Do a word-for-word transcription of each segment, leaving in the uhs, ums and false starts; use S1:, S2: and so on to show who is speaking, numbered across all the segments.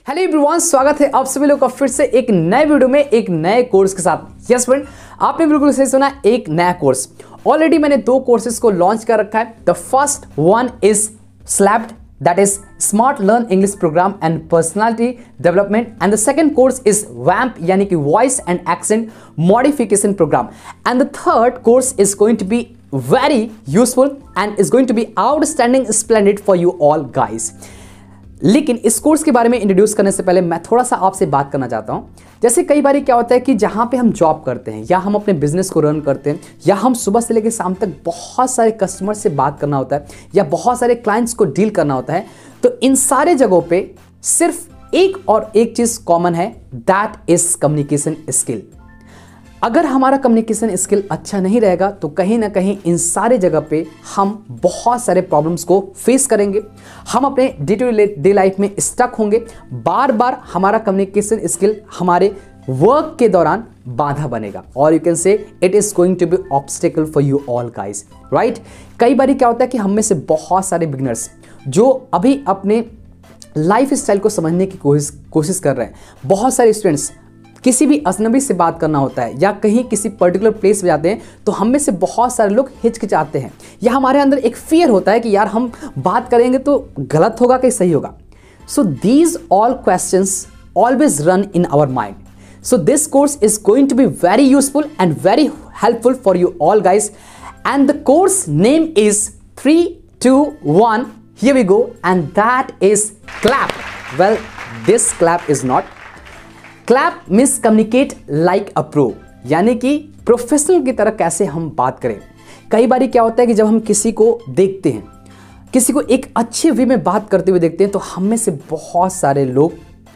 S1: Hello everyone, स्वागत है आप सभी लोग का फिर से एक नए वीडियो में एक नए कोर्स के साथ। यस फ्रेंड, आपने बिल्कुल सही सुना, एक नया कोर्स। ऑलरेडी मैंने दो कोर्सेज को लॉन्च कर रखा है। The first one is slapped, that is Smart Learn English Program and Personality Development, and the second course is WAMP यानी कि Voice and Accent Modification Program, and the third course is going to be very useful and is going to be outstanding, splendid for you all guys। लेकिन इस course के बारे में introduce करने से पहले मैं थोड़ा सा आपसे बात करना चाहता हूं। जैसे कई बार क्या होता है कि जहां पे हम जॉब करते हैं या हम अपने बिजनेस को रन करते हैं या हम सुबह से लेकर शाम तक बहुत सारे कस्टमर से बात करना होता है या बहुत सारे क्लाइंट्स को डील करना होता है, तो इन सारे जगहों पे सिर्फ एक और एक चीज कॉमन है, दैट इज कम्युनिकेशन स्किल। अगर हमारा कम्युनिकेशन स्किल अच्छा नहीं रहेगा तो कहीं ना कहीं इन सारे जगह पे हम बहुत सारे प्रॉब्लम्स को फेस करेंगे। हम अपने डे टू डे लाइफ में स्टक होंगे। बार बार हमारा कम्युनिकेशन स्किल हमारे वर्क के दौरान बाधा बनेगा, और you can say it is going to be obstacle for you all guys, right. कई बार क्या होता है कि हम में से बहुत सारे बिगिनर्स जो अभी अपने लाइफ स्टाइल को समझने की कोशिश कोशिश कर रहे हैं, बहुत सारे स्टूडेंट्स किसी भी अजनबी से बात करना होता है या कहीं किसी पर्टिकुलर प्लेस पे जाते हैं तो हम में से बहुत सारे लोग हिचकिचाते हैं या हमारे अंदर एक फियर होता है कि यार हम बात करेंगे तो गलत होगा कि सही होगा। So these all questions always run in our mind. So this course is going to be very useful and very helpful for you all guys, and the course name is three two one, here we go, and that is clap. Well, this clap is not. Clap means communicate like a pro, यानी कि professional की तरह कैसे हम बात करें। कई बार क्या होता है कि जब हम किसी को देखते हैं, किसी को एक अच्छे वे में बात करते हुए देखते हैं, तो हम में से बहुत सारे लोग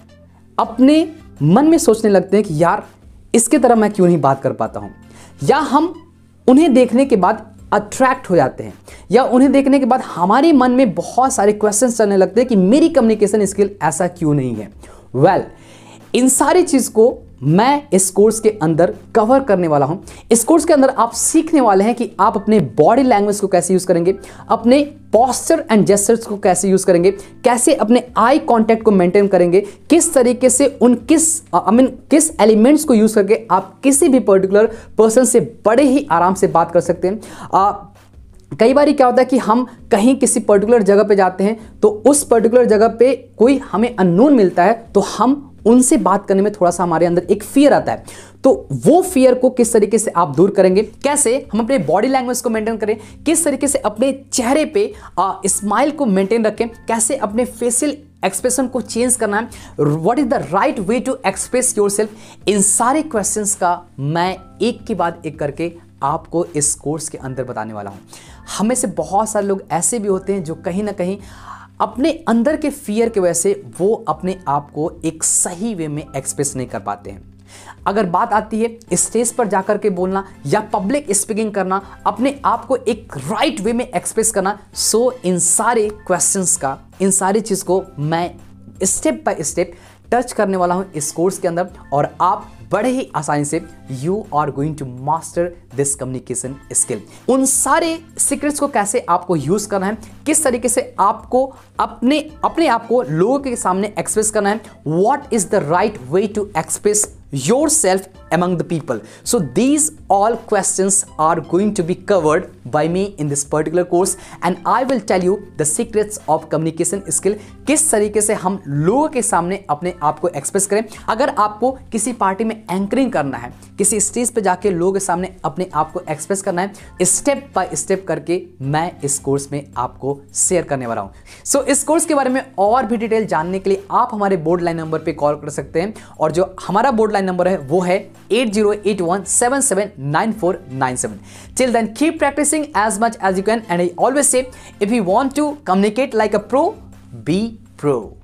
S1: अपने मन में सोचने लगते हैं कि यार इसके तरह मैं क्यों नहीं बात कर पाता हूं, या हम उन्हें देखने के बाद अट्रैक्ट हो जाते हैं, या उन्हें देखने के बाद हमारे मन में बहुत सारे क्वेश्चंस चलने लगते हैं कि मेरी कम्युनिकेशन स्किल ऐसा क्यों नहीं है। वेल well, इन सारी चीज को मैं इस कोर्स के अंदर कवर करने वाला हूं। इस कोर्स के अंदर आप सीखने वाले हैं कि आप अपने बॉडी लैंग्वेज को कैसे यूज करेंगे, अपने पोस्चर एंड जेस्चर्स को कैसे यूज करेंगे, कैसे अपने आई कांटेक्ट को मेंटेन करेंगे, किस तरीके से उन किस आई मीन किस एलिमेंट्स को यूज करके आप किसी भी पर्टिकुलर पर्सन से बड़े ही आराम से बात कर सकते हैं। आ, कई बार क्या होता है कि हम कहीं किसी पर्टिकुलर जगह पे जाते हैं तो उस पर्टिकुलर जगह पे कोई हमें अननोन मिलता है तो हम उनसे बात करने में थोड़ा सा हमारे अंदर एक फियर आता है। तो वो फियर को किस तरीके से आप दूर करेंगे, कैसे हम अपने बॉडी लैंग्वेज को मेंटेन करें, किस तरीके से अपने चेहरे पे स्माइल को मेंटेन रखें, कैसे अपने फेशियल एक्सप्रेशन को चेंज करना है, what is the right way to express yourself, इन सारे क्वेश्चंस का मैं एक के बाद एक करके आपको इस कोर्स के अंदर बताने वाला हूं। हमें से बहुत सारे लोग ऐसे भी होते हैं जो कहीं ना कहीं अपने अंदर के फियर की वजह से वो अपने आप को एक सही वे में एक्सप्रेस नहीं कर पाते हैं। अगर बात आती है स्टेज पर जाकर के बोलना या पब्लिक स्पीकिंग करना, अपने आप को एक राइट वे में एक्सप्रेस करना, सो इन सारे क्वेश्चंस का, इन सारी चीज को मैं स्टेप बाय स्टेप टच करने वाला हूं इस कोर्स के अंदर, और आप बड़े ही आसानी से you are going to master this communication skill. उन सारे सीक्रेट्स को कैसे आपको यूज करना है, किस तरीके से आपको अपने अपने आप को लोगों के सामने एक्सप्रेस करना है, what is the right way to express yourself among the people. So these all questions are going to be covered by me in this particular course, and I will tell you the secrets of communication skill, किस तरीके से हम लोगों के सामने अपने आप को एक्सप्रेस करें। अगर आपको किसी पार्टी में एंकरिंग करना है, किसी स्टेज पे जाके लोगों के सामने अपने आप को एक्सप्रेस करना है, स्टेप बाय स्टेप करके मैं इस कोर्स में आपको शेयर करने वाला हूँ। सो so, इस कोर्स के बारे में और भी डिटेल जानने के लिए आप हमारे बोर्ड लाइन नंबर पे कॉल कर सकते हैं, और जो हमारा बोर्ड नंबर है वो है eight zero eight one seven seven nine four nine seven. Till then, keep practicing as much as you can, and I always say, if you want to communicate like a pro, be pro.